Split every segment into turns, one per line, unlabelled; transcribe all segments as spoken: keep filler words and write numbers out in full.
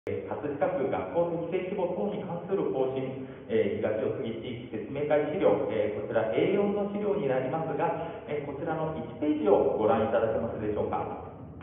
葛飾区学校適正規模等に関する方針、えー、東尾杉地域説明会資料、えー、こちら エーよん の資料になりますが、えー、こちらのいちページをご覧いただけますでしょうか。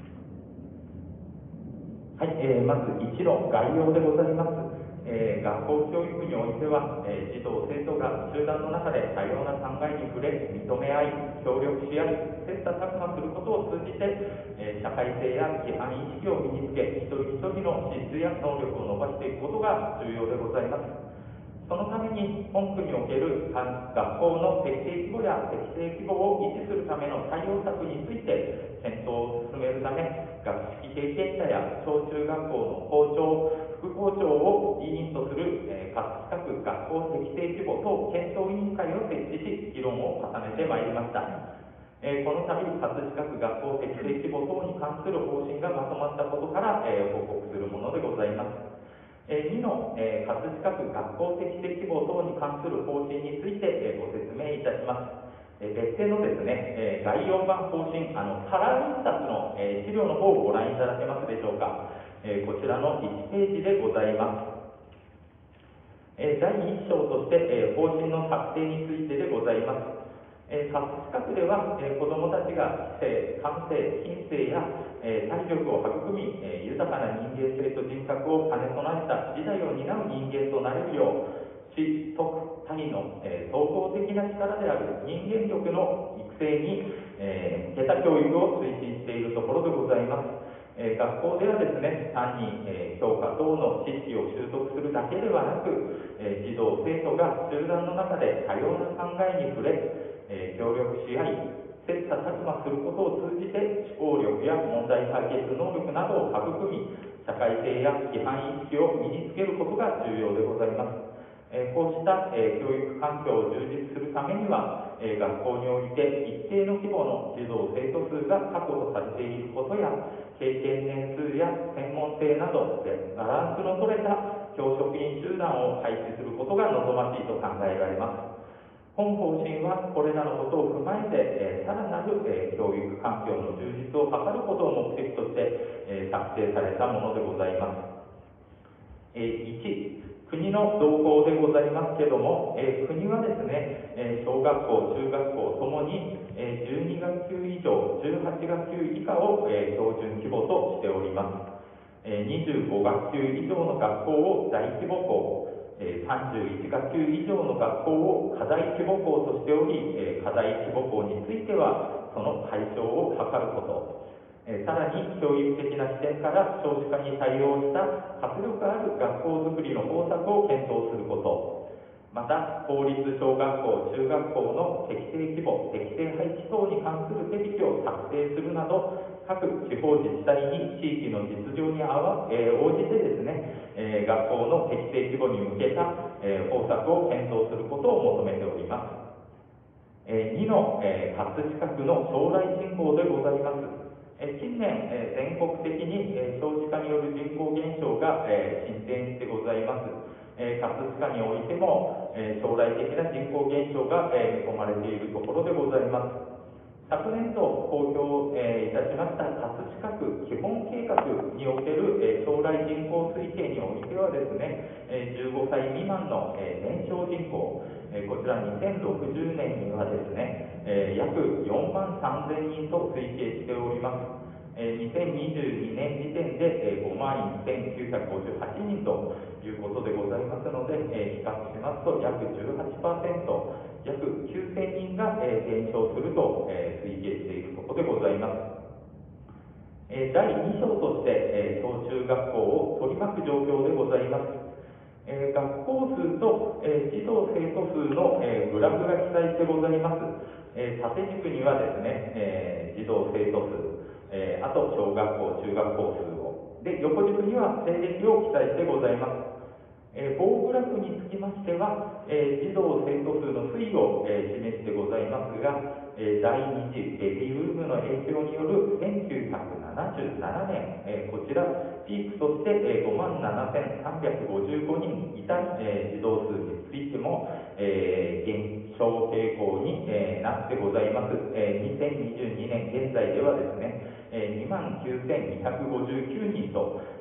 はい、えー、まずいちの概要でございます。えー、学校教育においては、えー、児童生徒が集団の中で多様な考えに触れ、認め合い、協力し合い、切磋琢磨することを通じて、えー、社会性や規範意識を身につけ、一人一人の資質や能力を伸ばしていくことが重要でございます。そのために、本区における学校の適正規模や適正規模を維持するための対応策について検討を進めるため、学識経験者や小中学校の校長、副校長を委員とする、えー、葛飾区学校適正規模等検討委員会を設置し、議論を重ねてまいりました。えー、この度、葛飾区学校適正規模等に関する方針がまとまったことから、えー、報告するものでございます。えー、にの、えー、葛飾区学校適正規模等に関する方針について、えー、ご説明いたします。えー、別件のですね、えー、だいよんばん方針、あのカラー印刷の、えー、資料の方をご覧いただけますでしょうか。えー、こちらのいちページでございます。えー、だいいち章として、えー、方針の策定についてでございます。えー、葛飾区では、えー、子どもたちが知性、感性、品性や、えー、体力を育み、えー、豊かな人間性と人格を兼ね備えた時代を担う人間となれるよう、知、徳、体の、えー、総合的な力である人間力の育成に、えー、向けた教育を推進しているところでございます。えー、学校ではですね、単に、えー、教科等の知識を習得するだけではなく、えー、児童生徒が集団の中で多様な考えに触れ、えー、協力し合い、切磋琢磨することを通じて思考力や問題解決能力などを育み、社会性や規範意識を身につけることが重要でございます。えー、こうした、えー、教育環境を充実するためには、えー、学校において一定の規模の児童生徒数が確保されていることや、経験年数や専門性などバランスの取れた教職員集団を配置することが望ましいと考えられます。本方針はこれらのことを踏まえて、えー、さらなる、えー、教育環境の充実を図ることを目的として、えー、策定されたものでございます。えー、いち、国の動向でございますけれども、えー、国はですね、えー、小学校、中学校ともに、えー、じゅうに学級以上、じゅうはち学級以下を、えー、標準規模としております。えー、にじゅうご学級以上の学校を大規模校、さんじゅういち学級以上の学校を課題規模校としており、課題規模校についてはその解消を図ること、さらに教育的な視点から少子化に対応した活力ある学校づくりの方策を検討すること、また公立小学校、中学校の適正規模、適正配置等に関する手引きを策定するなど、各地方自治体に地域の実情に合わ、えー、応じてですね、えー、学校の適正規模に向けた、えー、方策を検討することを求めております。えー、にの、えー、葛飾区の将来人口でございます。えー、近年、えー、全国的に、えー、少子化による人口減少が、えー、進展してございます。えー、葛飾においても、えー、将来的な人口減少が、えー、見込まれているところでございます。昨年度公表、えー、いたしました葛飾区基本計画における、えー、将来人口推計においてはですね、えー、じゅうごさい未満の、えー、年少人口、えー、こちらにせんろくじゅうねんにはですね、えー、約よんまんさんぜんにんと推計しております。にせんにじゅうにねん時点でごまんせんきゅうひゃくごじゅうはちにんということでございますので、比較しますと約 じゅうはちパーセント、約きゅうせんにんが減少すると推計しているところでございます。だいに章として小中学校を取り巻く状況でございます。えー、学校数と、えー、児童生徒数の、えー、グラフが記載してございます。えー、縦軸にはですね、えー、児童生徒数、えー、あと小学校、中学校数を、で、横軸には西暦を記載してございます。えー、棒グラフにつきましては、えー、児童生徒数の推移を、えー、示してございますが、えー、第二次ベビーブームの影響によるせんきゅうひゃくななじゅうななねん、えー、こちらピークとして、えー、ごまんななせんさんびゃくごじゅうごにんいた、えー、児童数についても、えー、減少傾向に、えー、なってございます。えー、にせんにじゅうにねん現在ではですね、えー、にまんきゅうせんにひゃくごじゅうきゅうにんと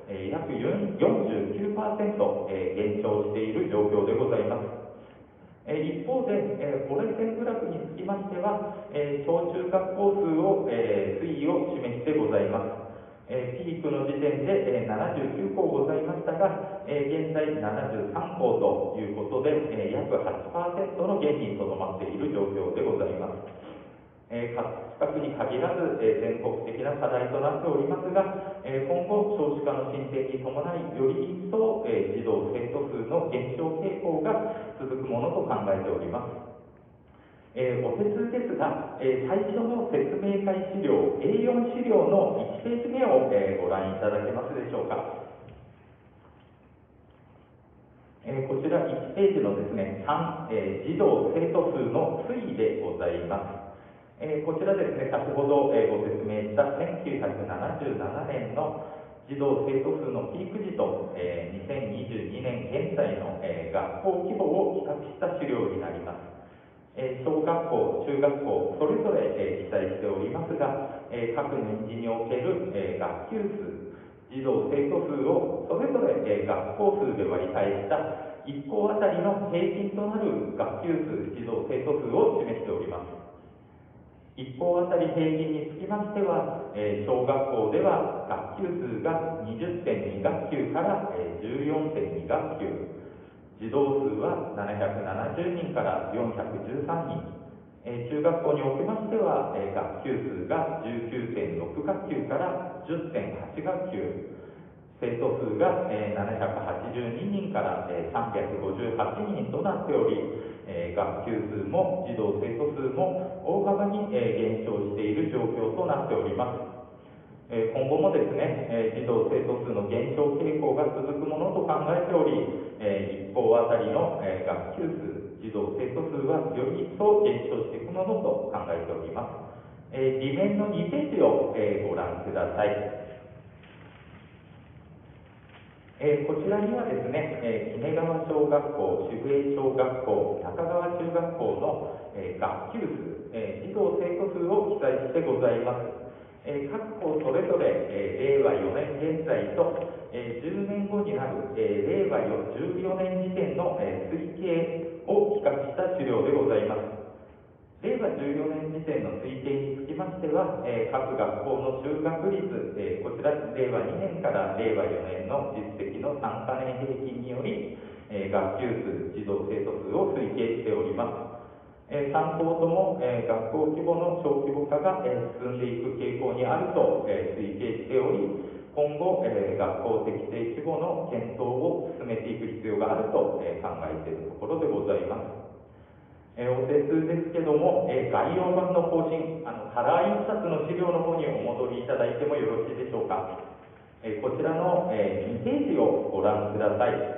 えー、約よんじゅうきゅうパーセント、えー、減少している状況でございます。えー、一方で、えー、折れ線グラフにつきましては、えー、小中学校数を、えー、推移を示してございます。えー、ピークの時点で、えー、ななじゅうきゅうこうございましたが、えー、現在ななじゅうさんこということで、えー、約 はちパーセント の減にとどまっている状況でございます。えー、葛飾区に限らず、えー、全国的な課題となっておりますが、えー、今後、少子化の進展に伴い、より一層、えー、児童・生徒数の減少傾向が続くものと考えております。えー、お手数ですが、えー、最初の説明会資料、エーよん 資料のいちページ目を、えー、ご覧いただけますでしょうか。えー、こちらいちページのですね、さん、えー、児童・生徒数の推移でございます。えー、こちらですね、先ほど、えー、ご説明したせんきゅうひゃくななじゅうななねんの児童・生徒数のピーク時と、えー、にせんにじゅうにねん現在の、えー、学校規模を比較した資料になります。えー、小学校、中学校、それぞれ、えー、記載しておりますが、えー、各年次における、えー、学級数、児童・生徒数をそれぞれ、えー、学校数で割り返したいっ校あたりの平均となる学級数、児童・生徒数を示しております。いっ校あたり平均につきましては、えー、小学校では学級数が にじゅってんに 学級から、えー、じゅうよんてんに 学級、児童数はななひゃくななじゅうにんからよんひゃくじゅうさんにん、えー、中学校におきましては、えー、学級数が じゅうきゅうてんろく 学級から じゅってんはち 学級、生徒数が、えー、ななひゃくはちじゅうににんから、えー、さんびゃくごじゅうはちにんとなっており、えー、学級数も児童生徒数も大幅に、えー、減少している状況となっております。えー、今後もですね、えー、児童生徒数の減少傾向が続くものと考えており、えー、いっ校あたりの、えー、学級数、児童生徒数はより一層減少していくものと考えております。えー、裏面のにページを、えー、ご覧ください。えー、こちらにはですね、えー、鬼怒川小学校、守衛小学校、中川中学校の、えー、学級数、えー、児童生徒数を記載してございます。えー、各校それぞれ、えー、れいわよねん現在と、えー、じゅうねんごになる、えー、れいわじゅうよねん時点の、えー、推計を比較した資料でございます。れいわじゅうよねん時点の推計につきましては、えー、各学校の就学率、えー、こちられいわにねんかられいわよねんの実績のさんかねん平均により、えー、学級数、児童生徒数を推計しております。えー、さん校とも、えー、学校規模の小規模化が、えー、進んでいく傾向にあると、えー、推計しており、今後、えー、学校適正規模の検討を進めていく必要があると、えー、考えているところでございます。えー、お手数ですけども、えー、概要版の更新、あのカラー印刷の資料の方にお戻りいただいてもよろしいでしょうか。えー、こちらの、えー、にページをご覧ください。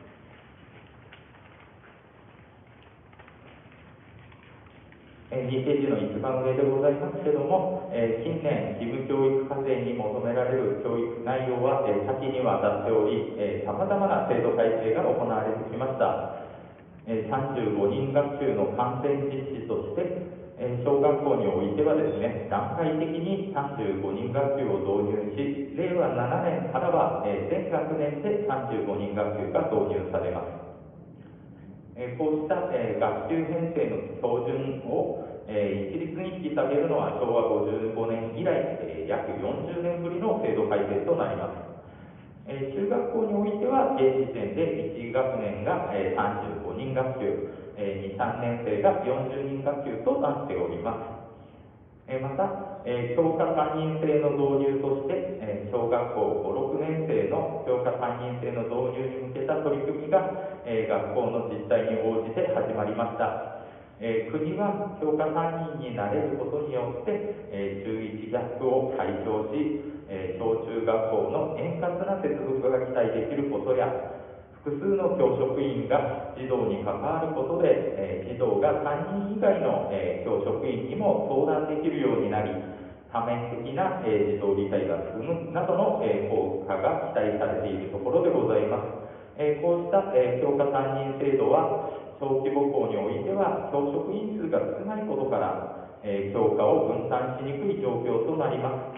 えー、にページの一番上でございますけども、えー、近年、義務教育課程に求められる教育内容は、えー、多岐にわたっており、さまざまな制度改正が行われてきました。えー、さんじゅうごにん学級の完全実施として、えー、小学校においてはですね、段階的にさんじゅうごにん学級を導入し、れいわななねんからは、えー、全学年でさんじゅうごにん学級が導入されます。えー、こうした、えー、学級編成の標準を、えー、一律に引き下げるのはしょうわごじゅうごねん以来、えー、約よんじゅうねんぶりの制度改正となります。えー、中学校においては現時点でいち学年が、えー、さんじゅうごにん学級、えー、に、さんねん生がよんじゅうにん学級となっております。えー、また、えー、教科担任制の導入として、えー、小学校ご、ろくねん生の教科担任制の導入に向けた取り組みが、えー、学校の実態に応じて始まりました。えー、国は教科担任になれることによって、えー、中いちギャップを解消し、えー、小中学校の円滑な接続が期待できることや、複数の教職員が児童に関わることで、えー、児童が担任以外の、えー、教職員にも相談できるようになり、多面的な、えー、児童理解が進むなどの、えー、効果が期待されているところでございます。えー、こうした、えー、教科担任制度は、小規模校においては教職員数が少ないことから、えー、教科を分担しにくい状況となります。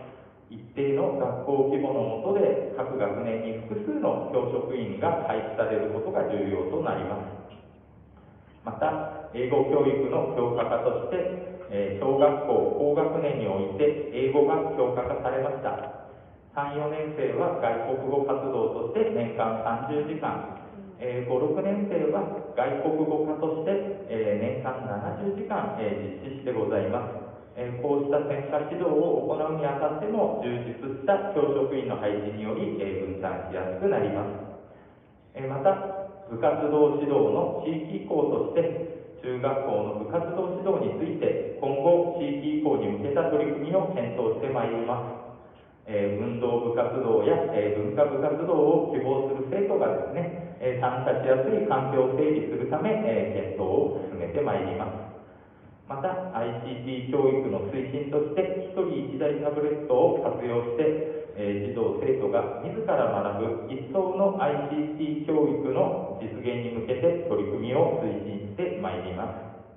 一定の学校規模の下で各学年に複数の教職員が配置されることが重要となります。また、英語教育の強化化として、えー、小学校高学年において英語が強化化されました。さん、よねん生は外国語活動として年間さんじゅうじかん、えー、ご、ろくねん生は外国語科として、えー、年間ななじゅうじかん、えー、実施してございます。えー、こうした専科指導を行うにあたっても充実した教職員の配置により、えー、分担しやすくなります。えー、また、部活動指導の地域移行として中学校の部活動指導について今後地域移行に向けた取り組みを検討してまいります。えー、運動部活動や、えー、文化部活動を希望する生徒がですね、えー、参加しやすい環境を整備するため、えー、検討を進めてまいります。また アイシーティー 教育の推進としてひとりいちだいタブレットを活用して、えー、児童生徒が自ら学ぶ一層の アイシーティー 教育の実現に向けて取り組みを推進してまいります。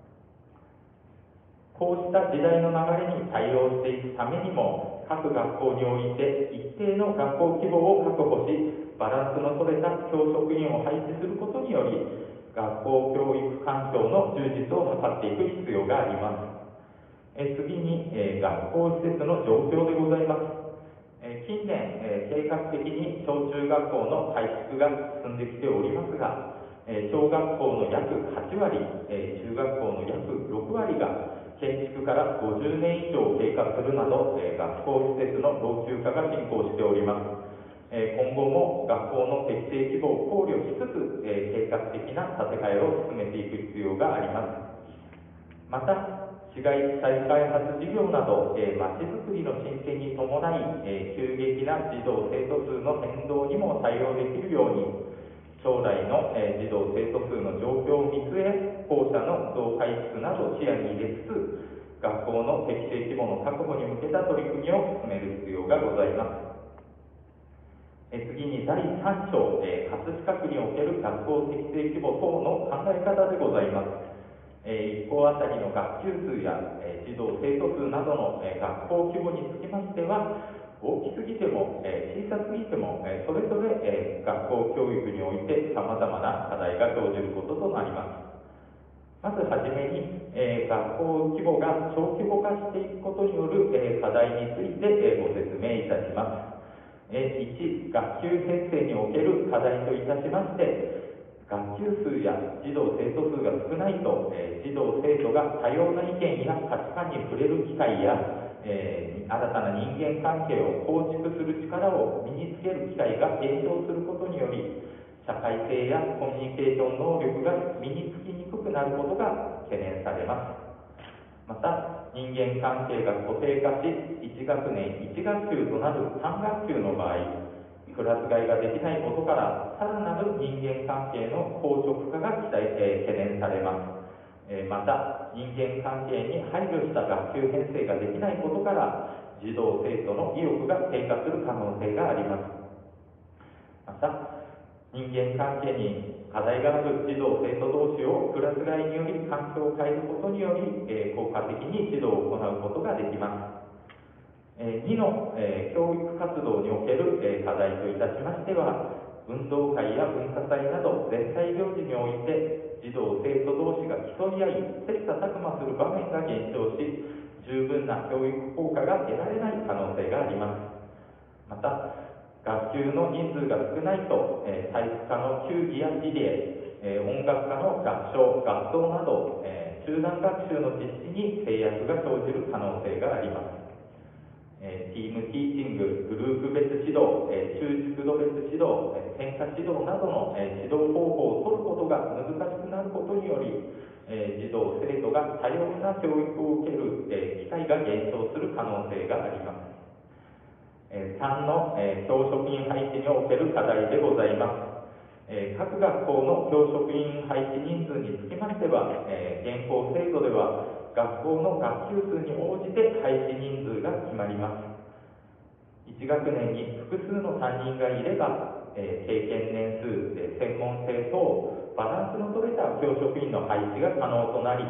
こうした時代の流れに対応していくためにも、各学校において一定の学校規模を確保し、バランスの取れた教職員を配置することにより、学校教育環境の充実を図っていく必要があります。え次に、え学校施設の状況でございます。え近年、え計画的に小中学校の改築が進んできておりますが、え小学校の約はちわり、え中学校の約ろくわりが建築からごじゅうねん以上経過するなど、え学校施設の老朽化が進行しております。え今後も学校の適正規模を考慮しつつ、え計画的な建て替えを進めていく必要があります。また、市街地再開発事業など、えー、まちづくりの進展に伴い、えー、急激な児童生徒数の変動にも対応できるように、将来の、えー、児童生徒数の状況を見据え、校舎の増改築など視野に入れつつ、学校の適正規模の確保に向けた取り組みを進める必要がございます。えー、次にだいさん章、えー、葛飾区における学校適正規模等の考え方でございます。えー、一校あたりの学級数や、えー、児童生徒数などの、えー、学校規模につきましては、大きすぎても、えー、小さすぎても、えー、それぞれ、えー、学校教育においてさまざまな課題が生じることとなります。まずはじめに、えー、学校規模が小規模化していくことによる、えー、課題について、えー、ご説明いたします。えー、いち、学級編成における課題といたしまして、学級数や児童生徒数が少ないと、えー、児童生徒が多様な意見や価値観に触れる機会や、えー、新たな人間関係を構築する力を身につける機会が減少することにより、社会性やコミュニケーション能力が身につきにくくなることが懸念されます。また、人間関係が固定化し、いち学年いち学級となるさん学級の場合、クラス替えができないことから、さらなる人間関係の硬直化が期待、えー、懸念されます。えー、また、人間関係に配慮した学級編成ができないことから、児童生徒の意欲が低下する可能性があります。また、人間関係に課題がある児童生徒同士をクラス替えにより環境を変えることにより、えー、効果的に指導を行うことができます。えー、にの、えー、教育活動における、えー、課題といたしましては、運動会や文化祭など全体行事において児童生徒同士が競い合い切磋琢磨する場面が減少し、十分な教育効果が得られない可能性があります。また、学級の人数が少ないと、えー、体育科の球技やリレー、えー、音楽科の合唱、合奏など、えー、集団学習の実施に制約が生じる可能性があります。えー、チームティーチング、グループ別指導、えー、中熟度別指導、えー、専科指導などの、えー、指導方法を取ることが難しくなることにより、えー、児童生徒が多様な教育を受ける、えー、機会が減少する可能性があります。えー、さんの、えー、教職員配置における課題でございます。えー、各学校の教職員配置人数につきましては、えー、現行制度では学校の学級数に応じて配置人数が決まります。いち学年に複数の担任がいれば、えー、経験年数、えー、専門性等バランスの取れた教職員の配置が可能となり、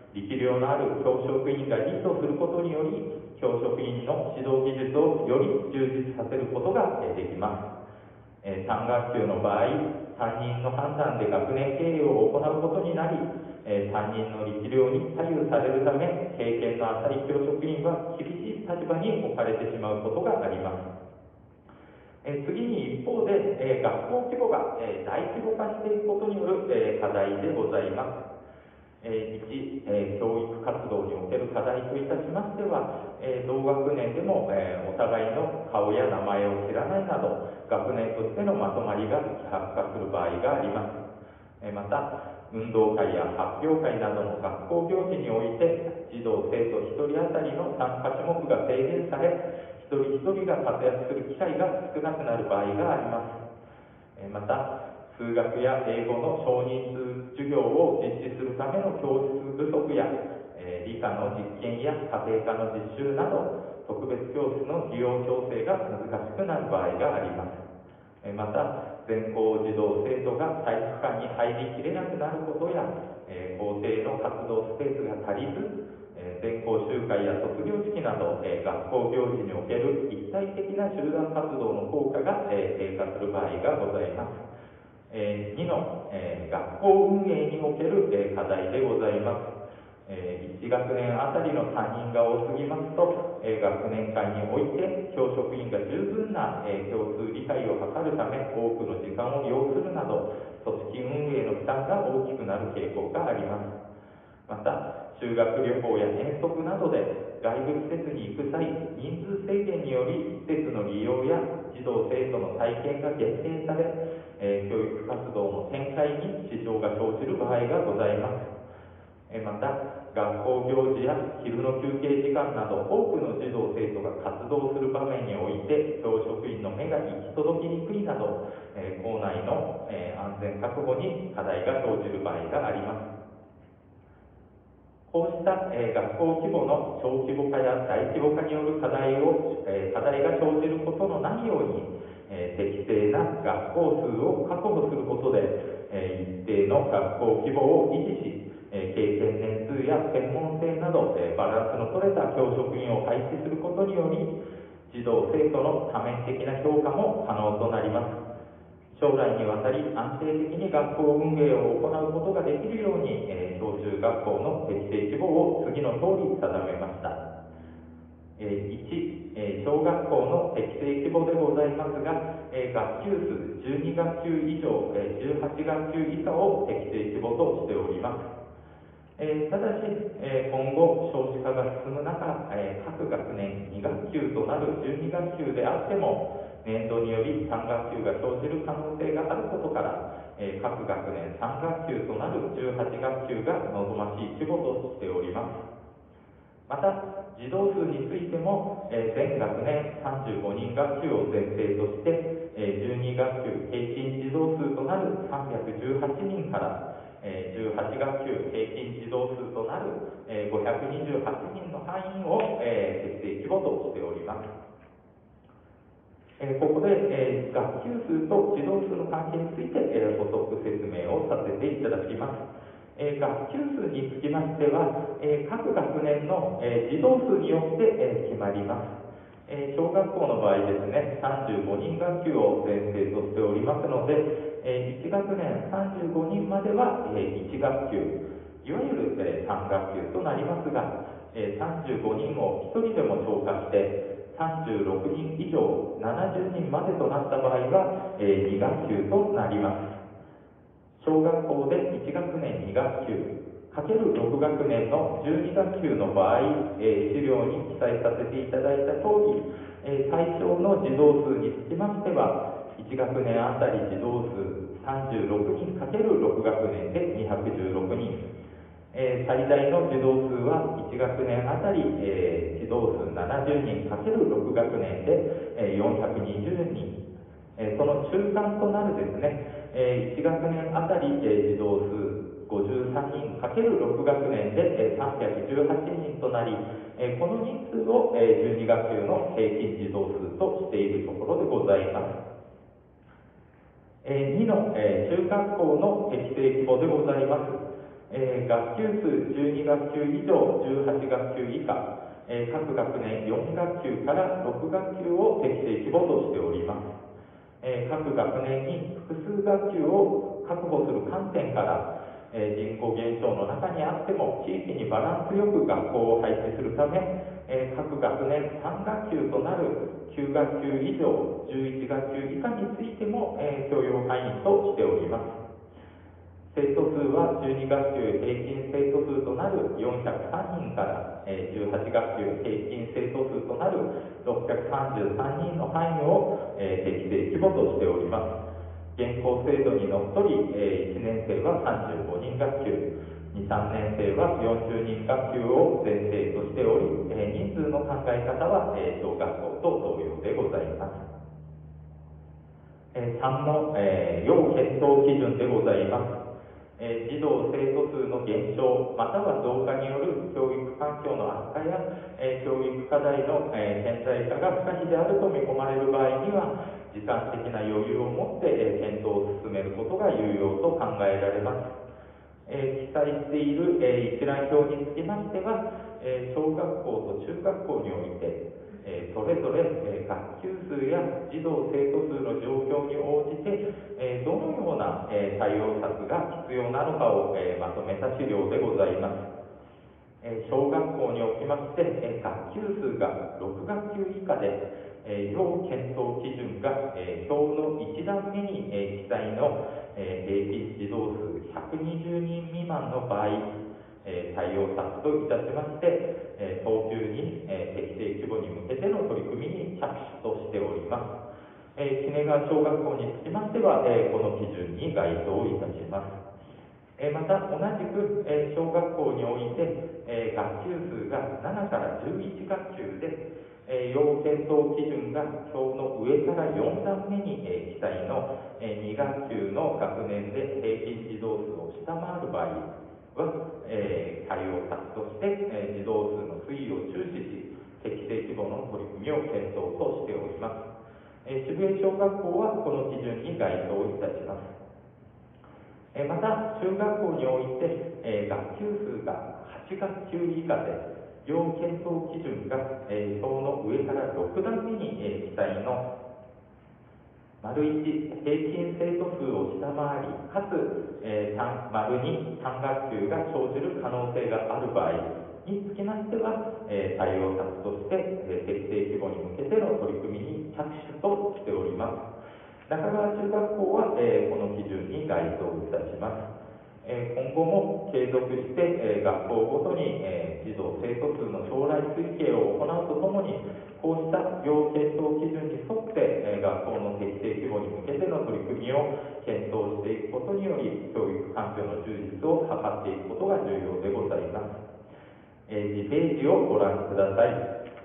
力量のある教職員がリードすることにより、教職員の指導技術をより充実させることができます。えー、さん学級の場合、担任の判断で学年経営を行うことになり、えー、担任の力量に左右されるため、経験の浅い教職員は厳しい立場に置かれてしまうことがあります。えー、次に一方で、えー、学校規模が、えー、大規模化していくことによる、えー、課題でございます。えー、いち、えー、教育活動における課題といたしましては、えー、同学年でも、えー、お互いの顔や名前を知らないなど、学年としてのまとまりが希薄化する場合があります。えー、また、運動会や発表会などの学校行事において、児童生徒ひとり当たりの参加種目が制限され、一人一人が活躍する機会が少なくなる場合があります。えー、また、数学や英語の少人数授業を実施するための教室不足や、えー、理科の実験や家庭科の実習など、特別教室の利用調整が難しくなる場合があります。えー、また、全校児童生徒が体育館に入りきれなくなることや、えー、校庭の活動スペースが足りず、えー、全校集会や卒業式など、えー、学校行事における一体的な集団活動の効果が、えー、低下する場合がございます。えー、にの、えー、学校運営における、えー、課題でございます。えー、いち学年あたりの担任が多すぎますと、えー、学年間において教職員が十分な、えー、共通理解を図るため多くの時間を要するなど、組織運営の負担が大きくなる傾向があります。また、修学旅行や遠足などで外部施設に行く際、人数制限により施設の利用や児童生徒の体験が限定され、えー、教育活動の展開に支障が生じる場合がございます。えー、また、学校行事や昼の休憩時間など多くの児童生徒が活動する場面において教職員の目が行き届きにくいなど、えー、校内の、えー、安全確保に課題が生じる場合があります。こうした、えー、学校規模の小規模化や大規模化による課題を、えー、課題が生じることのないように、えー、適正な学校数を確保することで、えー、一定の学校規模を維持し、えー、経験年数や専門性など、えー、バランスの取れた教職員を配置することにより、児童生徒の多面的な評価も可能となります。将来にわたり安定的に学校運営を行うことができるように、えー、小中学校の適正規模を次の通り定めました。えー、いち、えー、小学校の適正規模でございますが、えー、学級数じゅうに学級以上、えー、じゅうはち学級以下を適正規模としております。えー、ただし、えー、今後少子化が進む中、えー、各学年に学級となるじゅうに学級であっても年度によりさん学級が生じる可能性があることから、えー、各学年さん学級となるじゅうはち学級が望ましい規模としております。また、児童数についても、えー、全学年さんじゅうごにん学級を前提として、えー、じゅうに学級平均児童数となるさんびゃくじゅうはちにんから、えー、じゅうはち学級平均児童数となる、えー、ごひゃくにじゅうはちにんの範囲を、えー、適正規模としております。えー、ここで、えー、学級数と児童数の関係について、えー、補足説明をさせていただきます。えー、学級数につきましては、えー、各学年の、えー、児童数によって、えー、決まります。えー、小学校の場合ですね、さんじゅうごにん学級を前提としておりますので、えー、いち学年さんじゅうごにんまでは、えー、いち学級、いわゆる、えー、さん学級となりますが、えー、さんじゅうごにんをひとりでも超過して、さんじゅうろくにん以上ななじゅうにんまでとなった場合は、えー、に学級となります。小学校でいち学年に学級かけるろく学年のじゅうに学級の場合、えー、資料に記載させていただいた通り、えー、対象の児童数につきましてはいち学年あたり児童数さんじゅうろくにんかけるろく学年でにひゃくじゅうろくにん、えー、最大の児童数はいち学年あたり、えー、児童数ななじゅうにんかけるろく学年で、えー、よんひゃくにじゅうにん、えー、その中間となるですね、えー、いち学年あたり、えー、児童数ごじゅうさんにんかけるろく学年で、えー、さんびゃくじゅうはちにんとなり、えー、この人数を、えー、じゅうに学級の平均児童数としているところでございます。えー、にの、えー、中学校の適正規模でございます。 えー、学級数じゅうに学級以上、じゅうはち学級以下、えー、各学年よん学級からろく学級を適正規模としております。えー、各学年に複数学級を確保する観点から、えー、人口減少の中にあっても地域にバランスよく学校を配置するため、えー、各学年さん学級となるきゅう学級以上、じゅういち学級以下についても、えー、許容範囲としております。生徒数はじゅうに学級平均生徒数となるよんひゃくさんにんから、えー、じゅうはち学級平均生徒数となるろっぴゃくさんじゅうさんにんの範囲を、えー、適正規模としております。現行制度にのっとり、えー、いちねん生はさんじゅうごにん学級、に、さんねん生はよんじゅうにん学級を前提としており、えー、人数の考え方は、えー、小学校と同様でございます。えー、さんの、えー、要検討基準でございます。えー、児童生徒数の減少または増加による教育環境の悪化や、えー、教育課題の、えー、顕在化が不可避であると見込まれる場合には、時間的な余裕を持って、えー、検討を進めることが有用と考えられます。えー、記載している、えー、一覧表につきましては、えー、小学校と中学校において、えー、それぞれ、えー、学級数や児童生徒数の状況に応じて、えー、どのような、えー、対応策が必要なのかを、えー、まとめた資料でございます。えー、小学校におきまして、えー、学級数がろく学級以下で、えー、要検討基準が、えー、表のいち段目に、えー、記載の、えー、平均児童数ひゃくにじゅうにん未満の場合、えー、対応策といたしまして、えー、早急に、えー、適正規模に向けての取り組みに着手としております。えー、杵川小学校につきましては、えー、この基準に該当いたします。えー、また、同じく、えー、小学校において、えー、学級数がななからじゅういち学級で、えー、要検討基準が表の上からよん段目に、えー、記載の、えー、に学級の学年で平均児童数を下回る場合は、えー、対応策として、えー、児童数の推移を注視し、適正規模の取り組みを検討としております。えー、渋江小学校はこの基準に該当いたします。えー、また、中学校において、えー、学級数がはち学級以下で、要検討基準が、えー、表の上からろく段目に、えー、記載の丸いち、平均生徒数を下回り、かつ、えー、丸に、単学級が生じる可能性がある場合につきましては、えー、対応策として、えー、適正規模に向けての取り組みに着手としております。中川中学校は、えー、この基準に該当いたします。えー、今後も継続して、えー、学校ごとに、えー、児童生徒数の将来推計を行うとともに、こうした要検討基準に沿って、えー、学校の適正規模に向けての取り組みを検討していくことにより、教育環境の充実を図っていくことが重要でございます。えー、次ページをご覧ください。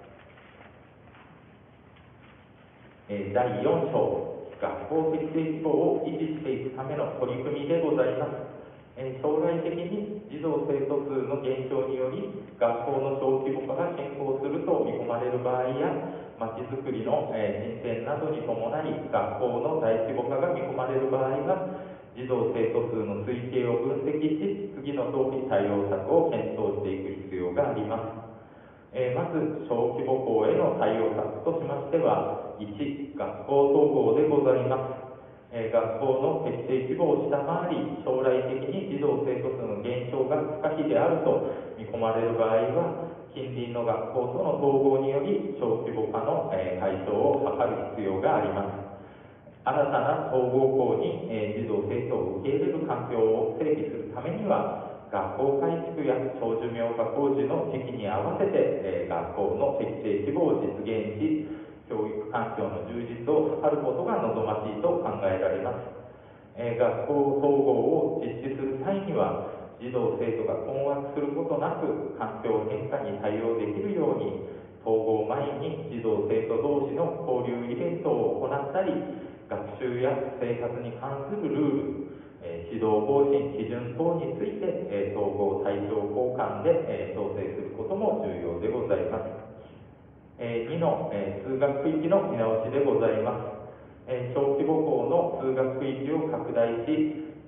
えー、だいよん章、学校適正規模を維持していくための取り組みでございます。えー、将来的に児童生徒数の減少により学校の小規模化が進行すると見込まれる場合や、まちづくりの、えー、進展などに伴い学校の大規模化が見込まれる場合は、児童生徒数の推計を分析し、次の通り対応策を検討していく必要があります。えー、まず、小規模校への対応策としましては、いち、学校統合でございます。えー、学校の適正規模を下回り、将来的に児童生徒数の減少が不可避であると見込まれる場合は、近隣の学校との統合により、小規模化の、えー、解消を図る必要があります。新たな統合校に、えー、児童生徒を受け入れる環境を整備するためには、学校改築や小寿命化工事の時期に合わせて、えー、学校の適正規模を実現し、教育環境の充実を図ることが望ましいと考えられます。えー、学校統合を実施する際には、児童生徒が困惑することなく環境変化に対応できるように、統合前に児童生徒同士の交流イベントを行ったり、学習や生活に関するルール、えー、指導方針、基準等について、えー、統合対象交換で、えー、調整することも重要でございます。えー、にの、えー、通学区域の見直しでございます。えー、小規模校の通学区域を拡大し、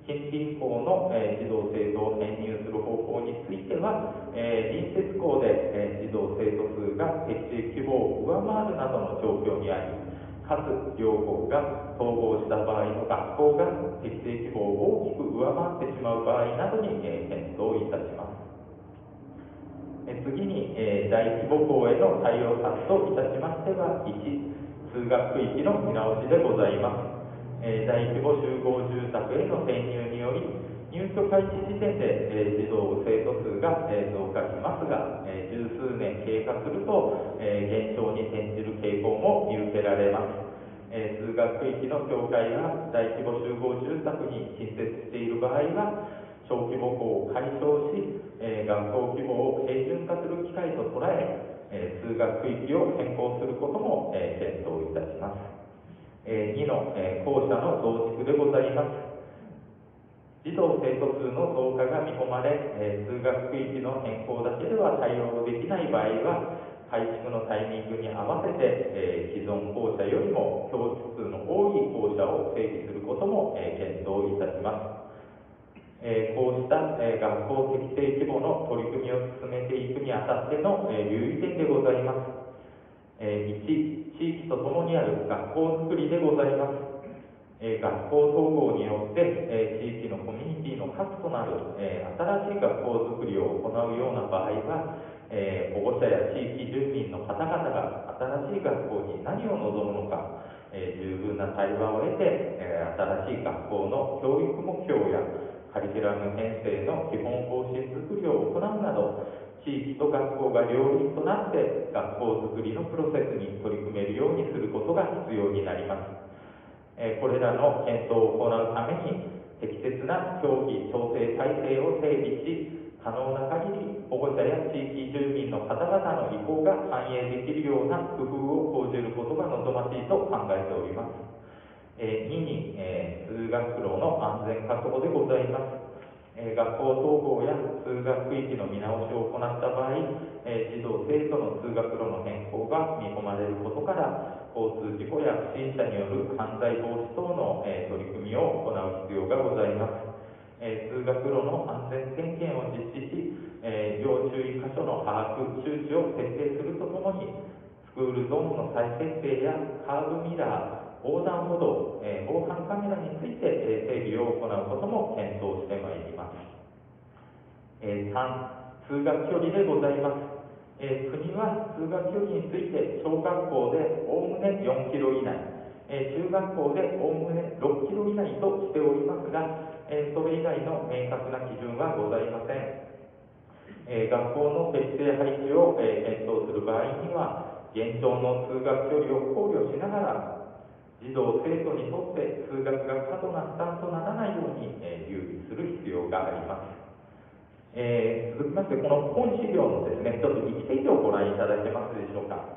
近隣校の、えー、児童生徒を編入する方法については、えー、隣接校で、えー、児童生徒数が適正規模を上回るなどの状況にあり、かつ両校が統合した場合の学校が適正規模を大きく上回ってしまう場合などに、えー、検討いたします。えー、次に、えー、大規模校への対応策といたしましては、いち、通学区域の見直しでございます。えー、大規模集合住宅への転入により、入居開始時点で、えー、児童生徒数が、えー、増加しますが、えー、十数年経過すると、えー、減少に転じる傾向も見受けられます。えー、通学区域の境界が大規模集合住宅に近接している場合は、小規模校を解消し、えー、学校規模を平準化する機会と捉え、えー、通学区域を変更することも、えー、検討いたします。えー、にの、えー、校舎の増築でございます。児童生徒数の増加が見込まれ、えー、通学区域の変更だけでは対応できない場合は、改築のタイミングに合わせて、えー、既存校舎よりも教室数の多い校舎を整備することも、えー、検討いたします。えー、こうした、えー、学校適正規模の取り組みを進めていくにあたっての、えー、留意点でございます。えー、いち、地域とともにある学校づくりでございます。えー、学校統合によって、えー、地域のコミュニティの核となる、えー、新しい学校づくりを行うような場合は、えー、保護者や地域住民の方々が新しい学校に何を望むのか、えー、十分な対話を得て、えー、新しい学校の教育目標やカリキュラム編成の基本方針づくりを行うなど、地域と学校が両輪となって学校づくりのプロセスに取り組めるようにすることが必要になります。えー、これらの検討を行うために、適切な協議調整体制を整備し、可能な限り保護者や地域住民の方々の意向が反映できるような工夫を講じることが望ましいと考えております。えー、にに、えー、通学路の安全確保でございます。えー、学校統合や通学区域の見直しを行った場合、えー、児童生徒の通学路の変更が見込まれることから、交通事故や不審者による犯罪防止等の、えー、取り組みを行う必要がございます。えー、通学路の安全点検を実施し、えー、要注意箇所の把握、周知を徹底するとともに、スクールゾーンの再設定やカーブミラー、横断歩道、えー、防犯カメラについて、えー、整備を行うことも検討してまいります。えー、さん、通学距離でございます。えー、国は通学距離について小学校でおおむねよんキロ以内、えー、中学校でおおむねろっキロ以内としておりますが、えー、それ以外の明確な基準はございません。えー、学校の適正配置を、えー、検討する場合には、現状の通学距離を考慮しながら、児童生徒にとって通学が過度な負担とならないように、えー、留意する必要があります。えー、続きまして、この本資料のですね、ちょっといちページをご覧いただけますでしょうか。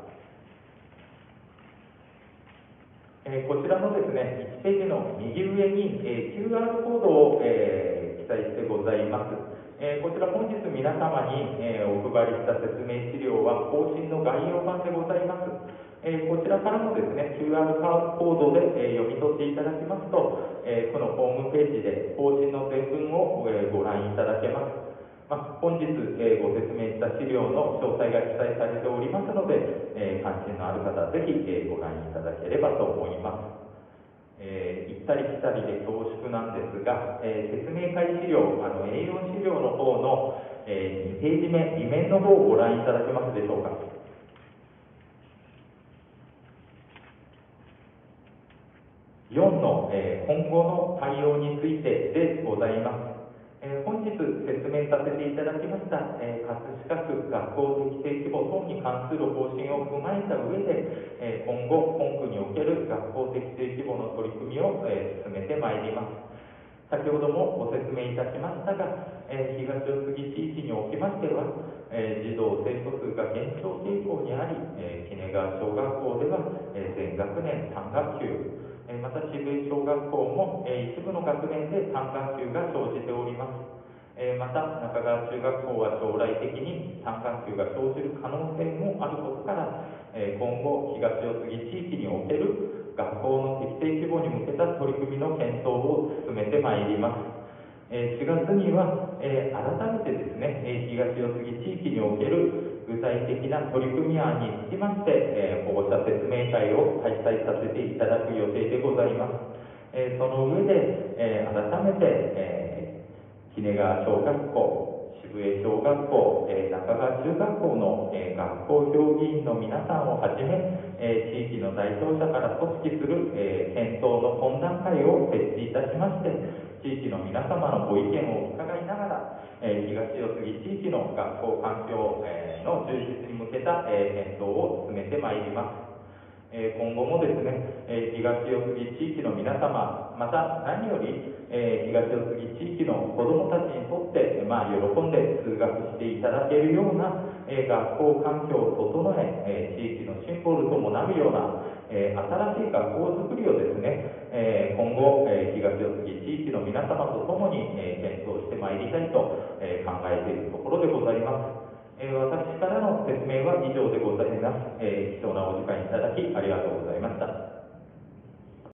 えー、こちらのですね、いちページの右上に、えー、キューアール コードを、えー、記載してございます。えー、こちら本日皆様に、えー、お配りした説明資料は方針の概要版でございます。えー、こちらからもですね、キューアール コードで、えー、読み取っていただきますと、えー、区のホームページで方針の全文を、えー、ご覧いただけます。まあ、本日、えー、ご説明した資料の詳細が記載されておりますので、えー、関心のある方はぜひ、えー、ご覧いただければと思います。えー、行ったり来たりで恐縮なんですが、えー、説明会資料、あの エーよん 資料の方の、えー、にページ目、に面の方をご覧いただけますでしょうか。よんの、えー、今後の対応についてでございます。えー、本日説明させていただきました、えー、葛飾区学校適正規模等に関する方針を踏まえた上で、えー、今後、本区における学校適正規模の取り組みを、えー、進めてまいります。先ほどもご説明いたしましたが、えー、東四杉地域におきましては、えー、児童生徒数が減少傾向にあり、えー、鬼怒川小学校では、えー、全学年単学級、えー、また渋江小学校も、えー、一部の学年で単学級が生じております。えー、また中川中学校は将来的に単学級が生じる可能性もあることから、えー、今後東四杉地域における学校の適正規模に向けた取り組みの検討を進めてまいります。 えーしがつには、えー改めてですね、えー東四杉地域における具体的な取り組み案につきまして、えー保護者説明会を開催させていただく予定でございます。えーその上で、えー改めて、えー、鬼怒川小学校、渋江小学校、えー中川中学校の、えー学校評議員の皆さんをはじめ、えー地域の代表者から組織する、えー検討の懇談会を設置いたしまして、地域の皆様のご意見を伺いながら、えー東四杉地域の学校環境、えーの充実に向けた、えー検討を進めてまいります。えー今後もですね、えー東四杉地域の皆様、また何より、えー東四杉地域の子どもたちにとって、まあ、喜んで通学していただけるような、えー学校環境を整ええー地域のシンボルともなるような、えー新しい学校づくりをですね、えー今後、えー東四杉地域の皆様とともに、えー検討してまいりたいと、えー考えているところでございます。えー私からの説明は以上でございます。えー貴重なお時間いただきありがとうございました。